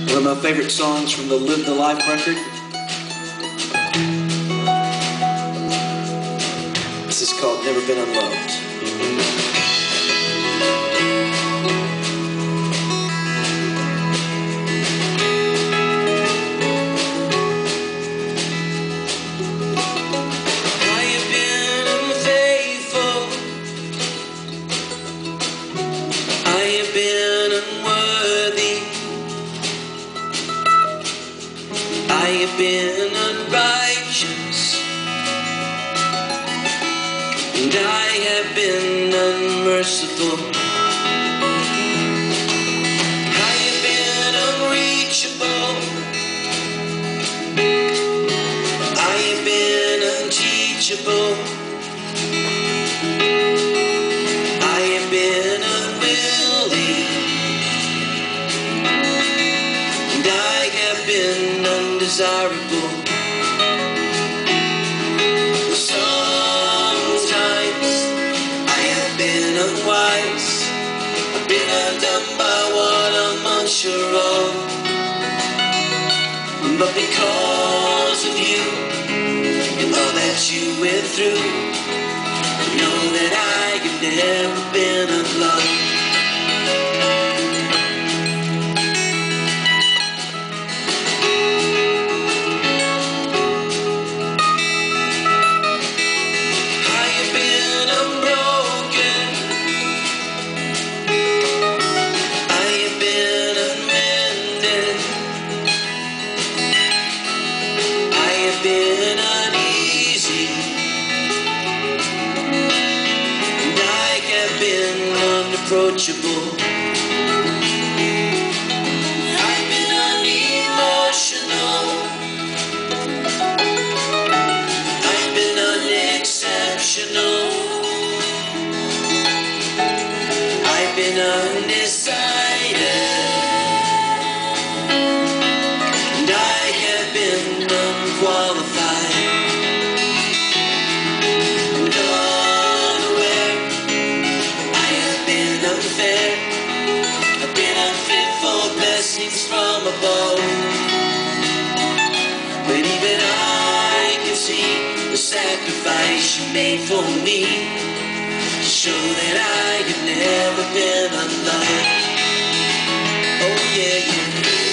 One of my favorite songs from the Live the Life record. This is called Never Been Unloved. I have been unrighteous, and I have been unmerciful. I have been unreachable. I have been unteachable. I have been unwilling, and I have been undesirable. Sometimes I have been unwise. I've been undone by what I'm unsure of. But because of you and all that you went through, I know that I have never been unloved. Been uneasy, and I have been unapproachable. I've been unemotional. I've been unexceptional. I've been undecided, and I have been unqualified and unaware. I have been unfair. I've been unfit for blessings from above. But even I can see the sacrifice you made for me to show that I have never been unloved. Oh yeah, yeah.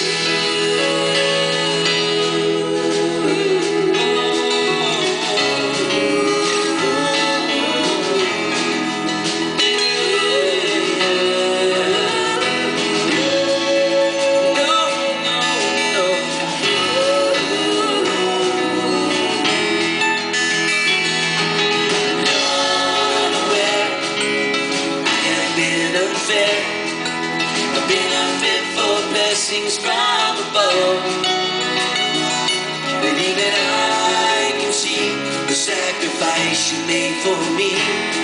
I've been unfit for blessings from above. But even I can see the sacrifice you made for me.